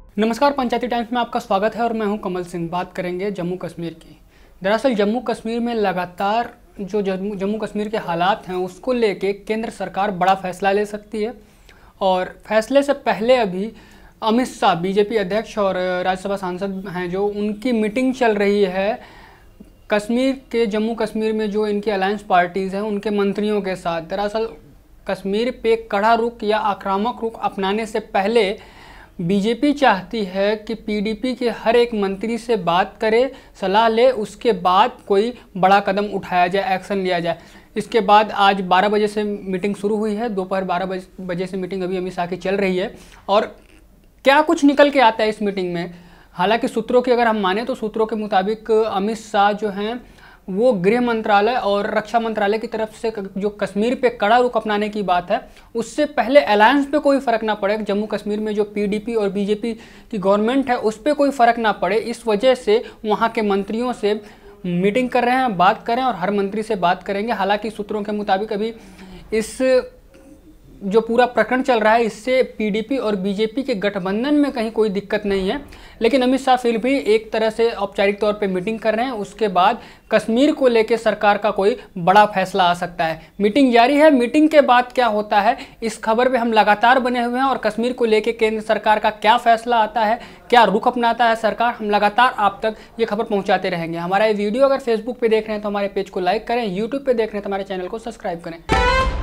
नमस्कार, पंचायती टाइम्स में आपका स्वागत है और मैं हूं कमल सिंह। बात करेंगे जम्मू कश्मीर की। दरअसल जम्मू कश्मीर में लगातार जो जम्मू कश्मीर के हालात हैं उसको लेके केंद्र सरकार बड़ा फैसला ले सकती है और फैसले से पहले अभी अमित शाह बीजेपी अध्यक्ष और राज्यसभा सांसद हैं जो उनकी मीटिंग चल रही है कश्मीर के जम्मू कश्मीर में जो इनकी अलायंस पार्टीज़ हैं उनके मंत्रियों के साथ। दरअसल कश्मीर पे कड़ा रुख या आक्रामक रुख अपनाने से पहले बीजेपी चाहती है कि पीडीपी के हर एक मंत्री से बात करे, सलाह ले, उसके बाद कोई बड़ा कदम उठाया जाए, एक्शन लिया जाए। इसके बाद आज 12 बजे से मीटिंग शुरू हुई है। दोपहर 12 बजे से मीटिंग अभी अमित शाह की चल रही है और क्या कुछ निकल के आता है इस मीटिंग में। हालांकि सूत्रों की अगर हम माने तो सूत्रों के मुताबिक अमित शाह जो हैं वो गृह मंत्रालय और रक्षा मंत्रालय की तरफ से जो कश्मीर पे कड़ा रुख अपनाने की बात है उससे पहले अलायंस पे कोई फ़र्क ना पड़े, जम्मू कश्मीर में जो पीडीपी और बीजेपी की गवर्नमेंट है उस पर कोई फ़र्क ना पड़े, इस वजह से वहाँ के मंत्रियों से मीटिंग कर रहे हैं, बात कर रहे हैं और हर मंत्री से बात करेंगे। हालांकि सूत्रों के मुताबिक अभी इस जो पूरा प्रकरण चल रहा है इससे पीडीपी और बीजेपी के गठबंधन में कहीं कोई दिक्कत नहीं है, लेकिन अमित शाह फिर भी एक तरह से औपचारिक तौर पे मीटिंग कर रहे हैं। उसके बाद कश्मीर को लेकर सरकार का कोई बड़ा फैसला आ सकता है। मीटिंग जारी है, मीटिंग के बाद क्या होता है इस खबर पे हम लगातार बने हुए हैं और कश्मीर को लेकर केंद्र सरकार का क्या फैसला आता है, क्या रुख अपनाता है सरकार, हम लगातार आप तक ये खबर पहुँचाते रहेंगे। हमारा ये वीडियो अगर फेसबुक पर देख रहे हैं तो हमारे पेज को लाइक करें, यूट्यूब पर देख रहे हैं तो हमारे चैनल को सब्सक्राइब करें।